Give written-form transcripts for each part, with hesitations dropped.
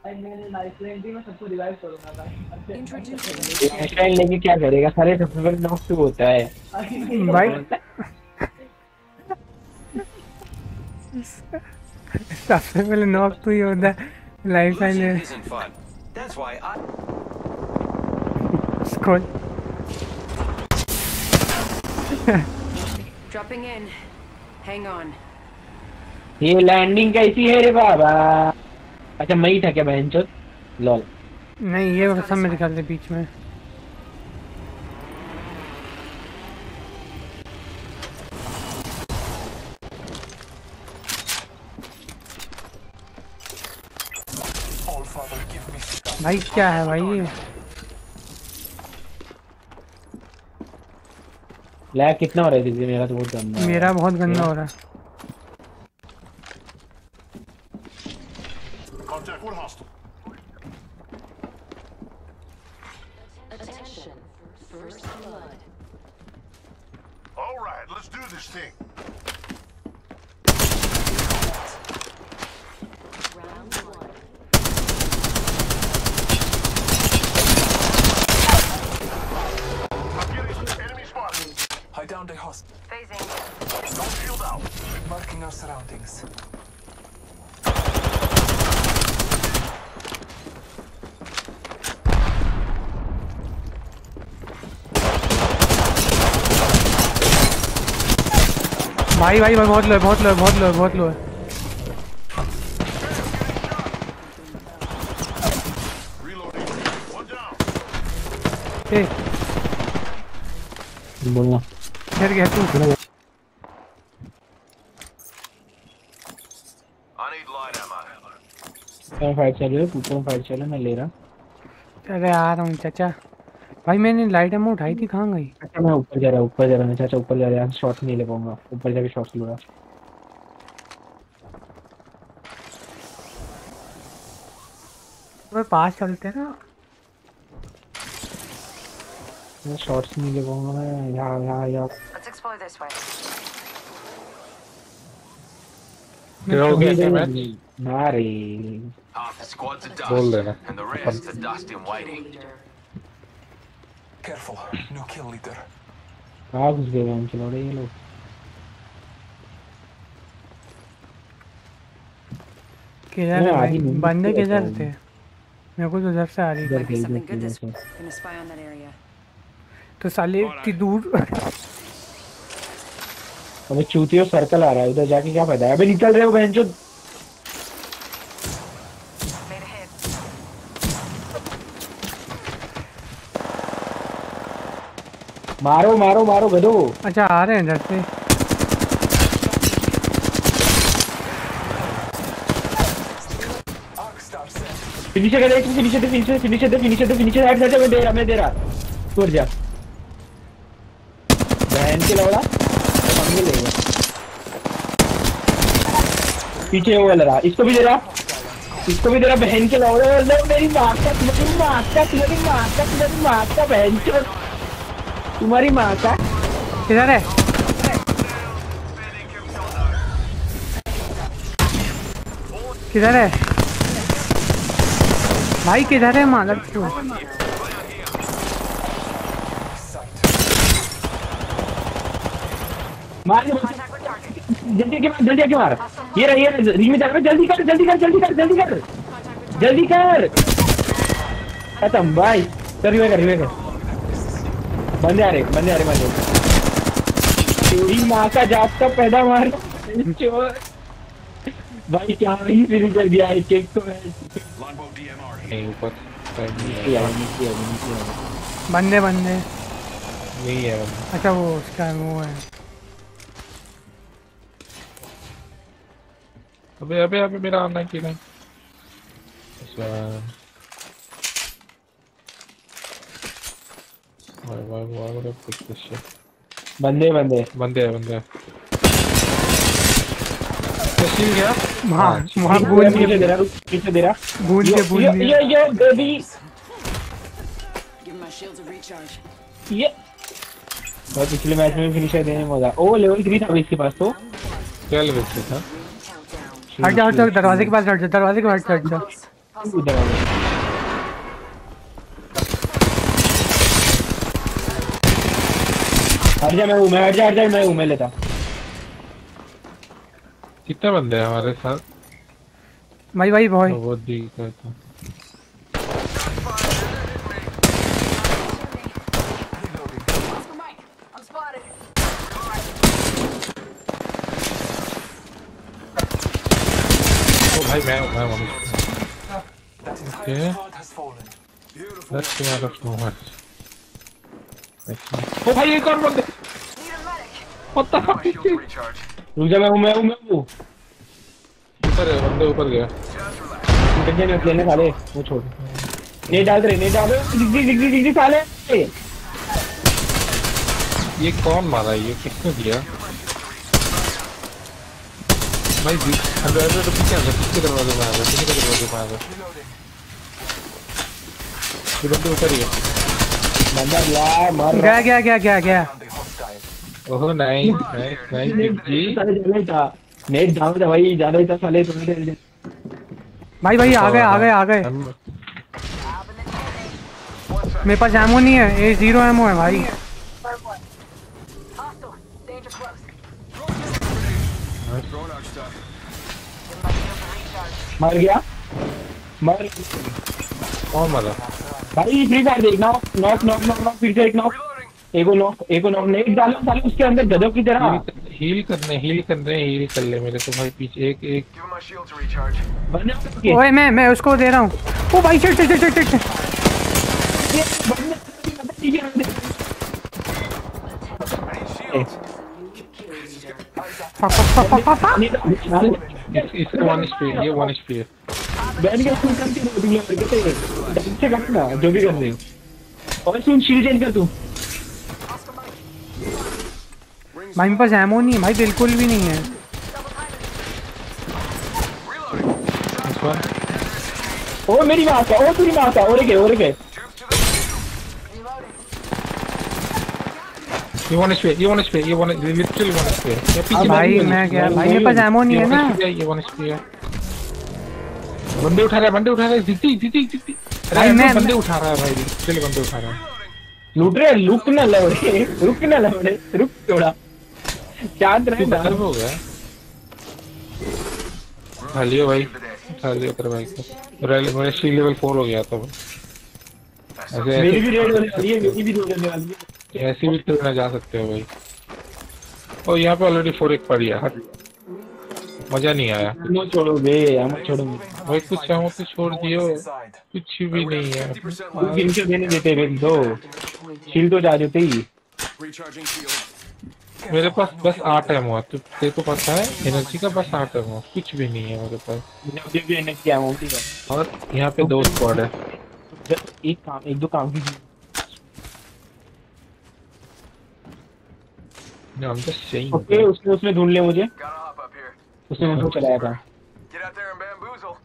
भाई मैंने लाइफलाइन दी, मैं सबको रिवाइव करूंगा भाई। लाइफलाइन लेके क्या करेगा? सारे सबसे पहले नॉक टू होता है भाई सबसे पहले नॉक तो ही होता है life line score. Dropping in. Hang on. ये लैंडिंग कैसी है रे बाबा? अच्छा मैं ही था क्या बहनचोद? लॉल। नहीं ये सब मेरे ख्याल से बीच में। भाई क्या है भाई ये? लैग कितना हो रहा है? दीदी मेरा तो बहुत गंदा है। मेरा बहुत गंदा हो रहा है। Down the host. Phasing. Don't shield out. Marking our surroundings. भाई भाई भाई बहुत लो है, बहुत लो है, बहुत लो है, बहुत लो है। बोलना फिर गया तू। फाइट चल रही है, ऊपर फाइट चल रहा है, मैं ले रहा। अरे आ रहा हूँ चाचा। भाई मैंने लाइट एमो उठाई थी, कहाँ गई? अच्छा मैं ऊपर जा रहा हूँ, ऊपर जा रहा हूँ चाचा, ऊपर जा रहा है। शॉट नहीं ले पाऊंगा, ऊपर जाके शॉट लूंगा। वो पास चलते हैं ना। मैं शॉट्स नहीं ले पाऊंगा मैं। यहाँ Let's explore this way. हो गया मैच ना रे। Half the squad's are बोल dust, देना। and the rest are dust in waiting. Careful, no kill leader. कहाँ घुस गए हम चलो रे ये लोग। किधर है भाई? बंदे किधर थे? मेरे को तो उधर से आ रही Might be something good this way. Gonna spy on that area. तो साले इतनी दूर। अबे चूतियों सर्कल आ रहा है, उधर जाके क्या फायदा है? अबे निकल रहे हो बहनचोद। Made a hit. मारो मारो मारो गधो। अच्छा आ रहे हैं इधर से। फिनिशर कर एक फिनिशर दे फिनिशर फिनिशर दे फिनिशर दे फिनिशर हेड से मैं दे रहा छोड़ जा बहन के लौड़ा पंगे लेगा। पीछे वो लड़ा, इसको भी दे रहा, इसको भी दे रहा बहन के लौड़े। मेरी माँ का तुम्हारी माँ का तुम्हारी माँ का तुम्हारी माँ का बहन चो तुम्हारी माँ का किधर है? किधर है भाई? किधर है मालक तू? मार जल्दी आके मार। ये रही है रीच में जा रहा है। जल्दी कर जल्दी कर जल्दी कर जल्दी कर जल्दी कर। खत्म भाई। कर रिवे कर। बंदे आ रहे बंदे। तेरी माँ का जात का पैदा मार भाई क्या ही फिनिशर दिया है। चेक तो है ऊपर बंदे यही है। अच्छा वो उसका वो है। अबे मेरा आना की नहीं। बंदे गया वहाँ बूंद के दे रहा पीछे दे रहा बूंद के ये baby Give my shields a recharge. ये और पिछले मैच में फिनिशर देने में मजा। ओ लेवल 3 था इसके पास तो क्या लेवल 3 था? हट जाओ दरवाजे के पास हट जाओ। उधर आ गया। हट जा, मैं हूँ, मैं लेता। कितने बंदे हैं हमारे साथ? भाई भाई वो दिख रहा था। Oscar Mike, I'm spotted. ओ भाई मैं That entire Okay. squad has fallen. That's too out of nowhere. ओ भाई एक और बंदे। Need a medic. What the fuck is this? Recharge. रुक जा, मैं हूँ। ऊपर है बंदे, ऊपर गया। टेंशन मत लेने साले, वो छोड़। नहीं डाल रहे, दिख साले। ये कौन मारा? ये किसने दिया? भाई जी अंदर तो पीछे दरवाजे में आ गया, पीछे के दरवाजे में आ गया। ये बंदे ऊपर ही है। बंदा यार मार गया। Found the hostile. Oh nice जी। साले जाना ही था, नेट जाना था भाई, जाना ही था साले। तुम्हें भाई आ गए। मेरे पास एमो नहीं है, ये 0 एमो है भाई। Hostile. Danger close. Drone arc stuff. Give my shield a recharge. मर गया, मर कौन मारा? भाई। फ्री फायर देख, नॉक, फिर से एक नॉक, एको नॉक नहीं डालो साले उसके अंदर गधों की तरह। हील कर ले मेरे को भाई। पीछे एक Give my shield to recharge. बंदे ओए मैं उसको दे रहा हूँ। ओ भाई शिट। इसका 1 HP, ये 1 HP है। बैठ गया तू, करती रहो तुम लोग करते ढंग से करना जो भी कर रहे हो। और सुन, शील्ड चेंज कर तू। भाई मेरे पास एमो नहीं है भाई, बिल्कुल भी नहीं है। This one. ओ मेरी बात है, ओ तेरी बात है। और के ये 1 HP, ये literally 1 HP है। ये पीछे भाई मैं क्या भाई, मेरे पास एमो नहीं है ना। ये 1 HP है। बंदे उठा रहा है। जीती। भाई मैं बंदे उठा रहा है भाई, लिटरली बंदे उठा रहा है। लूट रहे, रुक ना लवड़े, रुक थोड़ा, शांत रहे ना। हो गया। उठा लियो भाई, तेरे भाई को। मेरा शील्ड लेवल 4 हो गया था। मेरी भी रेड होने वाली है, मेरी भी रेड होने वाली है। ऐसे भी खेलना जा सकते हो भाई। और यहाँ पे ऑलरेडी 4 एक पड़ी है। हट, मजा नहीं आया। हम छोड़ोगे भाई कुछ हम तो छोड़ दियो, Inside. कुछ भी नहीं है। 50% तू left. गिन के देने देते रे दो शील्ड तो जा देते ही। Recharging shield. मेरे पास बस 8 एमओ है। तो तेरे को पता है एनर्जी का बस 8 एमओ, कुछ भी नहीं है मेरे पास। मुझे भी एनर्जी क्या होती है। और यहाँ पे 2 स्क्वाड है। एक दो काम की I'm just saying. ओके, उसने ढूंढ लिया मुझे, Gotta hop up here. उसने मुझे चलाया था। Get out there and bamboozle.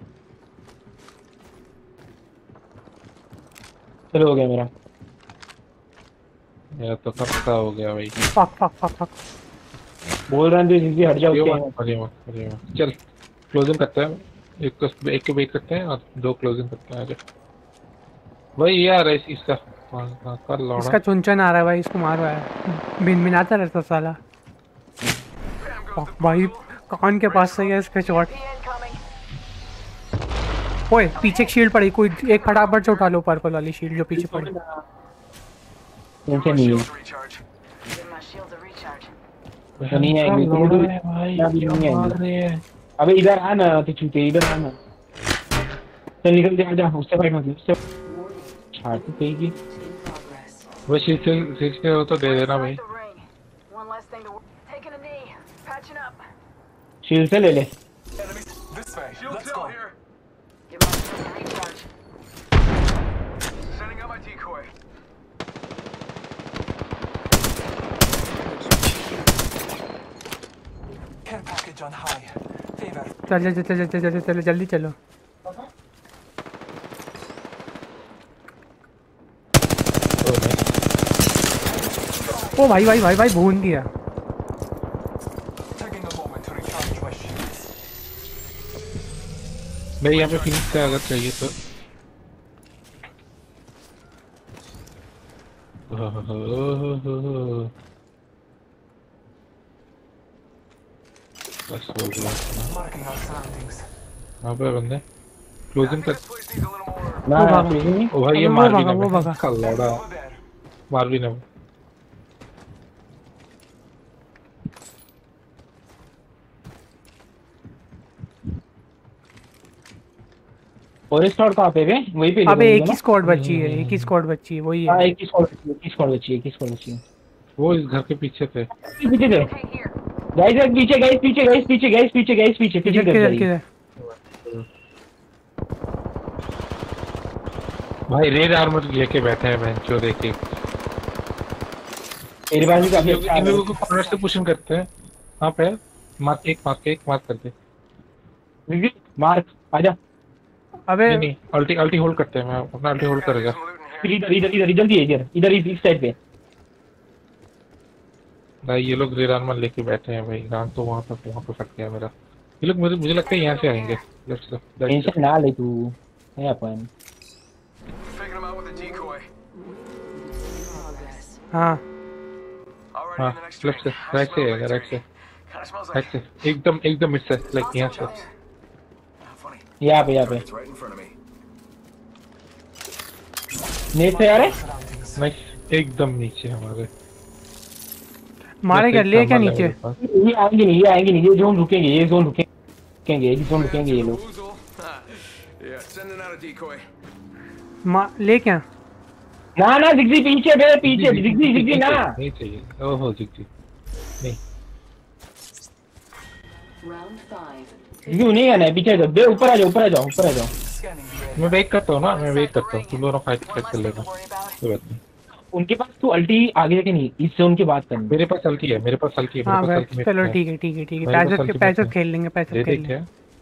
चलो हो गया मेरा। मेरा तो कब का हो गया भाई। फक। बोल रहा है जिंदगी हट जाओ उसके। अरे मत। चल क्लोजिंग करते हैं। एक को वेट करते हैं और 2 क्लोजिंग करते हैं। आजा भाई यार, ऐसी इसका कर लौड़ा। इसका चुनचन आ रहा है भाई, इसको मारो यार। बिन आता रहता साला। भाई कान के पास से है इसका शॉट। ओए पीछे एक शील्ड पड़ी, कोई एक फटाफट से उठा लो पर्पल वाली शील्ड जो पीछे पड़ी। टेंशन नहीं है, To recharge. Give my shield a recharge. नहीं है भाई। अबे इधर आ ना, तो चूते इधर आ ना। चल निकल जा, उससे फाइट मत, उससे छाड़ तो पेगी। In progress. वो सीखते हो तो दे देना भाई। The ring. One less thing to worry. Taking a knee. Patching up. Shield से ले ले। Enemies this way. Shield Let's cell go. here. Give my shield a recharge. Sending out my decoy. Care package on high. Favor. चल जल्दी चलो। ओ भाई भून दिया। Taking a moment to recharge my shields. भाई यहाँ पे फिनिक्स से अगर चाहिए तो बस हो गया। Marking our surroundings. वहाँ पे बंदे क्लोजिंग कर। This place needs a little more. ना वो भागा। नहीं ओ भाई ये वो मार भी भागा, ना वो भागा। कल लौड़ा Over there. मार भी ना। और इस स्क्वाड कहाँ पे है? वहीं पे अबे एक ना? ही स्क्वाड बची है, एक ही स्क्वाड बची है, वही हाँ है। एक ही स्क्वाड बची है, एक ही स्क्वाड बची है, एक ही स्क्वाड बची है। वो इस घर के पीछे थे। पीछे थे Hey, here. गाइस, पीछे गाइस, पीछे गाइस, पीछे गाइस, पीछे गाइस, पीछे किधर पीछे किधर गाइस। किधर? भाई रेड आर्मर लेके बैठे हैं बेंच जो देखिए। मेरे पास भी काफी अच्छा इन है। लोगों को कॉर्नर से पुशिंग करते हैं। हाँ पे मार्क करते। विजिट मार्क आजा। अबे नहीं अल्टी होल्ड करते हैं। मैं अपना अल्टी होल्ड करेगा। Some loot in here. इधर इधर इधर जल्दी इधर इस साइड पे। भाई ये लोग रेड आर्मर लेके बैठे हैं भाई। राम तो वहाँ पे फट गया मेरा। ये लोग मुझे लगता है यहाँ से आएंगे। Let's go. टेंशन ना ले तू है अपन। Faking them out with a decoy. हाँ Alrighty, हाँ in the next लेफ्ट से ring. राइट से आएगा राइट से Kinda smells like राइट से एकदम मिड से लाइक यहाँ से। funny. यहाँ पे It's right in front of me. Net से आ रहे Surroundings. नाइस एकदम नीचे हमारे। मारे क्या ले क्या नीचे? ये आएंगे नहीं ये जोन रुकेंगे ये जोन रुकेंगे ये लोग। Boozle. Yeah, sending out a decoy. ले क्या? ना जिग्जी पीछे जिग्जी ना नहीं चाहिए। ओहो जिग्जी नहीं। जिग्जी नहीं आना है पीछे दे ऊपर आ जाओ। Scanning the area. मैं वेट करता हूँ तुम दोनों फाइट कर लेना। Worry about it. कोई बात नहीं। उनके पास तू अल्टी आगे जाके नहीं इससे उनकी बात करनी। मेरे पास हल्की है हाँ भाई चलो ठीक है पैसे खेल लेंगे पैसे खेल लेंगे।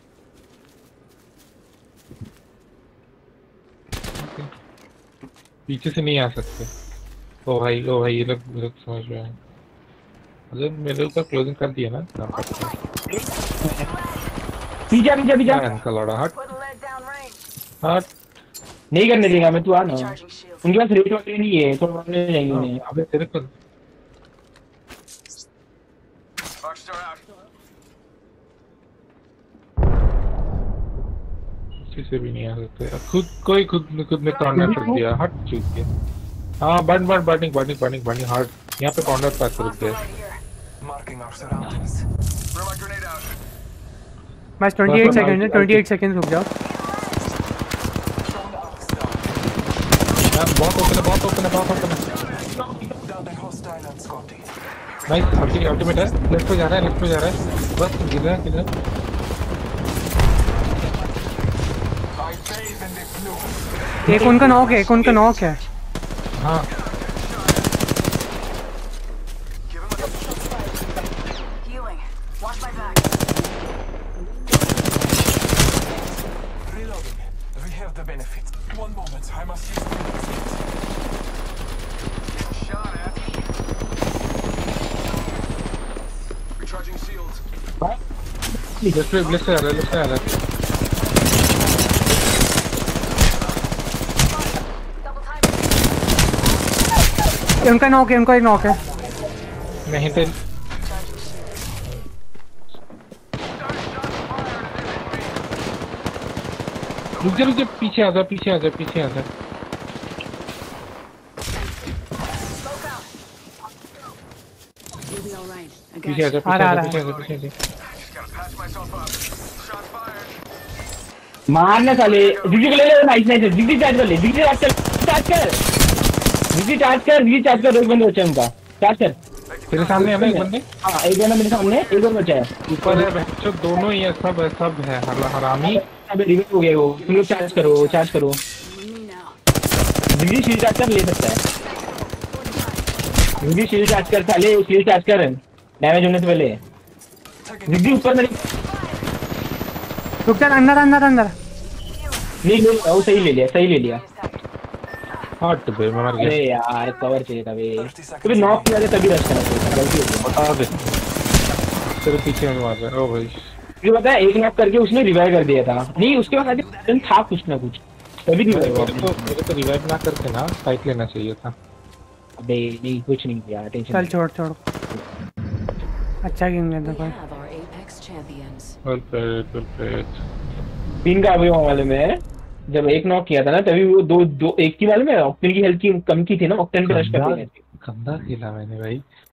पीछे से नहीं आ सकते। ओ भाई ये लोग समझ में आए। अगर मेरे ऊपर क्लोजिंग कर दिया ना पीछे इनका लड़ा हट Put the lead down range. हट। नहीं करने देगा मैं तू आ ना। Charging shields. उनके पास रेट वगैरह नहीं है तो मारने जाएंगे उन्हें। अबे तेरे को Rockstar out. किसी से भी नहीं आ सकते। खुद ने कॉर्नर कर दिया। हट चूक गया। हाँ बर्निंग हार्ड। यहाँ पे कॉर्नर पास रुक Hostile गए। right here. Marking our surroundings. Throw my grenade out. बस 28 सेकंड है 28 सेकंड रुक जाओ। Drone arcs down. बहुत ओपन है। Down a hostile and Scotty. Nice ultimate है। लेफ्ट पे जा रहा है बस किधर I bathe in the blue. एक उनका नॉक है। हाँ Healing. Watch my back. Reloading. We have the benefit. One moment. I must use the Shot at. Recharging shields. Left से आ रहा है। Double time. उनका एक नॉक है। नहीं तो रुक जा पीछे आ जा You'll be all right. I got पीछे आ जा आ रहा है। Just gotta patch myself up. Shots fired. मारने साले जिग्जी को ले ले। नाइस जिग्जी चार्ज कर एक बंदे बचे उनका चार्ज कर। तेरे सामने है ना एक बंदे। हाँ एक बंदा मेरे सामने एक और बचा है। ऊपर है बच्चों दोनों ही है सब है हरामी। अबे रिवेट हो गया वो। तुम लोग चार्ज करो me now. जिग्जी शील्ड चार्ज कर ले सकता है। जिग्जी शील्ड चार्ज कर डैमेज होने से पहले। जिग्जी ऊपर मेरे रुक जा अंदर नहीं वो सही ले लिया। हट बे मैं मर गया। अरे यार कवर चाहिए था बे। तो नॉक किया था तभी रश करना चाहिए था। गलती हो गई। बता दे तेरे पीछे में मार रहा है। ओ भाई मुझे पता है एक नॉक करके उसने रिवाइव कर दिया था। नहीं उसके बाद आगे था कुछ ना कुछ, तभी रिवाइव हुआ। मेरे को रिवाइव ना करके ना फाइट लेना चाहिए था। अबे नहीं कुछ नहीं किया, टेंशन चल छोड़ छोड़, अच्छा गेम खेलता We कोई। have our Apex champions. Well played. तीन का अभी वाले में जब एक नॉक किया था ना तभी वो दो एक की वाले में ऑक्टेन की हेल्थ की कम की थी ना, ऑक्टेन पे रश कर रहे थे। गंदा खेला मैंने भाई।